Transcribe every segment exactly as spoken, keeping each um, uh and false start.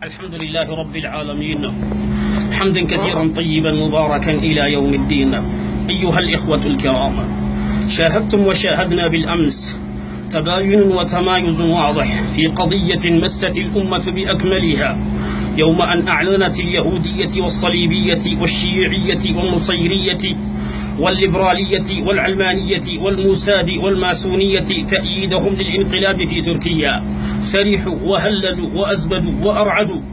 الحمد لله رب العالمين حمدا كثيرا طيبا مباركا إلى يوم الدين. أيها الإخوة الكرام، شاهدتم وشاهدنا بالأمس تباين وتمايز واضح في قضية مست الأمة بأكملها يوم أن أعلنت اليهودية والصليبية والشيوعية والنصيرية والليبرالية والعلمانية والموساد والماسونية تأييدهم للانقلاب في تركيا. فرحوا وهللوا وأزبدوا وأرعدوا،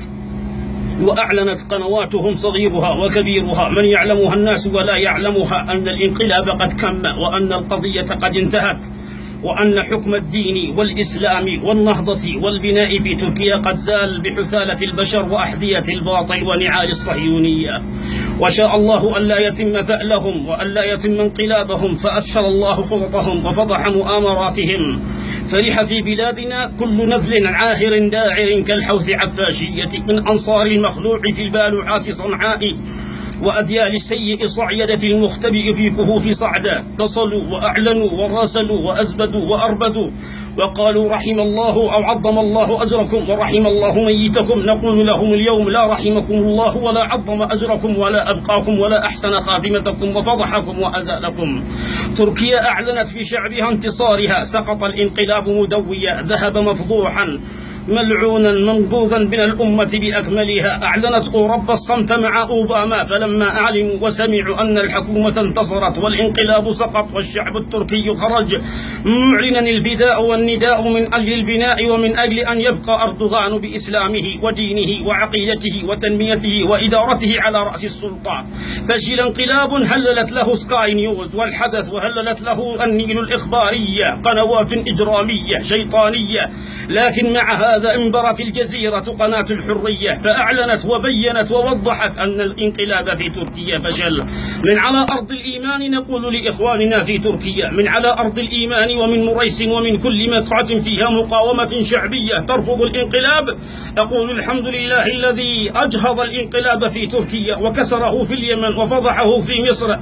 وأعلنت قنواتهم صغيرها وكبيرها من يعلمها الناس ولا يعلمها أن الانقلاب قد كم، وأن القضية قد انتهت، وأن حكم الدين والإسلام والنهضة والبناء في تركيا قد زال بحثالة البشر وأحذية الباطل ونعال الصهيونية. وشاء الله ألا يتم فألهم وألا يتم انقلابهم، فأفشل الله خططهم وفضح مؤامراتهم. فرح في بلادنا كل نذل عاهر داعر كالحوث عفاشية من أنصار المخلوع في البالوعات صنعاء وأذيال السيء صعيدة المختبئ في كهوف صعدة. اتصلوا وأعلنوا وراسلوا وأزبدوا وأربدوا وقالوا رحم الله أو عظم الله أجركم ورحم الله ميتكم. نقول لهم اليوم لا رحمكم الله ولا عظم أجركم ولا أبقاكم ولا أحسن خاتمتكم وفضحكم وأزالكم. تركيا أعلنت بشعبها انتصارها، سقط الانقلاب مدويا، ذهب مفضوحا ملعونا منبوذا من الأمة بأكملها. أعلنت أوروبا الصمت مع أوباما، فلما أعلموا وسمعوا أن الحكومة انتصرت والانقلاب سقط والشعب التركي خرج معلنا الفداء والنداء من أجل البناء ومن أجل أن يبقى أردوغان بإسلامه ودينه وعقيدته وتنميته وإدارته على رأس السلطة. فشل انقلاب هللت له سكاي نيوز والحدث، وهللت له النيل الإخبارية، قنوات إجرامية شيطانية. لكن مع هذا انبرت الجزيرة قناة الحرية فأعلنت وبينت ووضحت أن الانقلاب في تركيا فشل. من على أرض الإيمان نقول لإخواننا في تركيا، من على أرض الإيمان ومن مريس ومن كل مقعة فيها مقاومة شعبية ترفض الانقلاب، أقول الحمد لله الذي أجهض الانقلاب في تركيا وكسره في اليمن وفضحه في مصر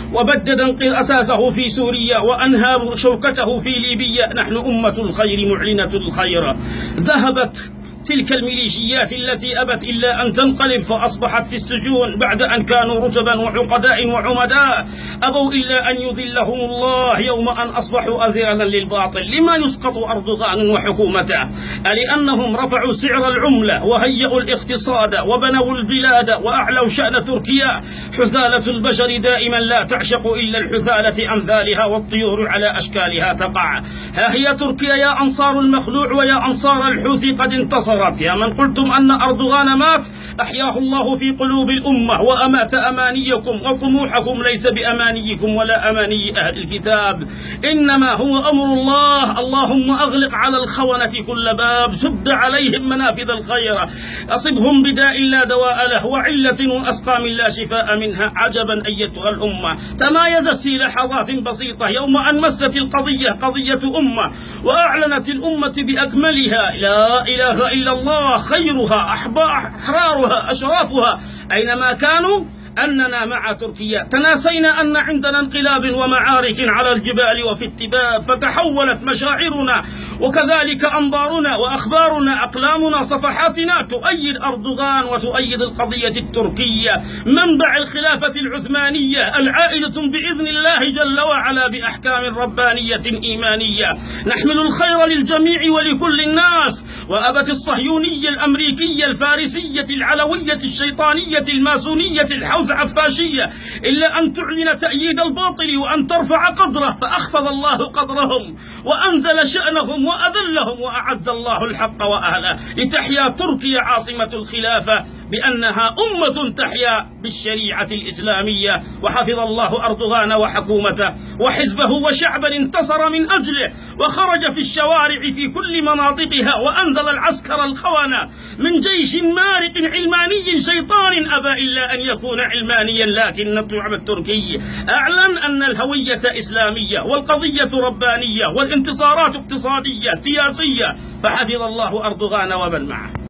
وبدد أساسه في سوريا وأنهى شوكته في ليبيا. نحن أمة الخير معلنة الخير. ذهبت تلك الميليشيات التي أبت إلا أن تنقلب فأصبحت في السجون بعد أن كانوا رتبا وعقداء وعمداء، أبوا إلا أن يذلهم الله يوم أن أصبحوا أذيالا للباطل. لما يسقط أردوغان وحكومته؟ لأنهم رفعوا سعر العملة وهيئوا الاقتصاد وبنوا البلاد وأعلوا شأن تركيا. حثالة البشر دائما لا تعشق إلا الحثالة أمثالها، والطيور على أشكالها تقع. ها هي تركيا يا أنصار المخلوع ويا أنصار الحوثي قد انتصر. يا من قلتم أن أردوغان مات، أحياه الله في قلوب الأمة وأمات أمانيكم، وطموحكم ليس بأمانيكم ولا أماني أهل الكتاب، إنما هو أمر الله. اللهم أغلق على الخونة كل باب، سد عليهم منافذ الخير، أصبهم بداء لا دواء له وعلة وأسقام لا شفاء منها. عجبا أيتها الأمة تمايزت في لحظات بسيطة يوم أن مست القضية قضية أمة، وأعلنت الأمة بأكملها لا إله إلا الله، خيرها أحرارها أشرافها أينما كانوا أننا مع تركيا. تناسينا أن عندنا انقلاب ومعارك على الجبال وفي التباب، فتحولت مشاعرنا وكذلك أنظارنا وأخبارنا أقلامنا صفحاتنا تؤيد أردوغان وتؤيد القضية التركية، منبع الخلافة العثمانية العائدة بإذن الله جل وعلا بأحكام ربانية إيمانية. نحمل الخير للجميع ولكل الناس. وأبت الصهيونية الأمريكية الفارسية العلوية الشيطانية الماسونية الحوث عفاشية إلا أن تعلن تأييد الباطل وأن ترفع قدره، فأخفض الله قدرهم وأنزل شأنهم وأذلهم وأعز الله الحق وأهله. لتحيا تركيا عاصمة الخلافة بأنها أمة تحيا بالشريعة الإسلامية. وحفظ الله أردوغان وحكومته وحزبه وشعبا انتصر من أجله، وخرج في الشوارع في كل مناطقها وأنزل العسكر الخونة من جيش مارق علماني شيطان أبى إلا أن يكون علمانيا. لكن الشعب التركي أعلن أن الهوية إسلامية والقضية ربانية والانتصارات اقتصادية سياسية، فحفظ الله أردوغان ومن معه.